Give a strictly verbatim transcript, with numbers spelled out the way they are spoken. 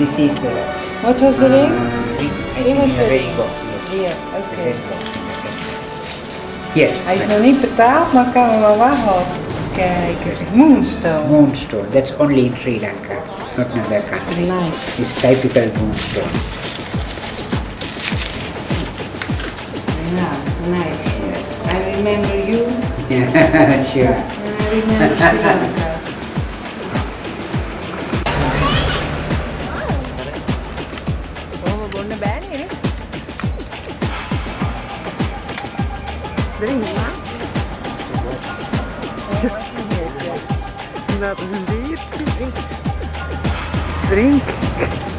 This is. Uh, What was the ring? ring, I Ring think was in a it? ring box. Yes. Here, The oké. red box in the red box. Here. Hij is nog niet betaald, maar kan er wel wat gehad. Kijk eens, Moonstone. Moonstone. That's only in Sri Lanka, not in other country. Nice. It's typical moonstone. Yeah, nice. Yes. I remember you. Yeah, sure. And I remember Sri Lanka. Drink maar. Dat is een dier. Drink. Drink.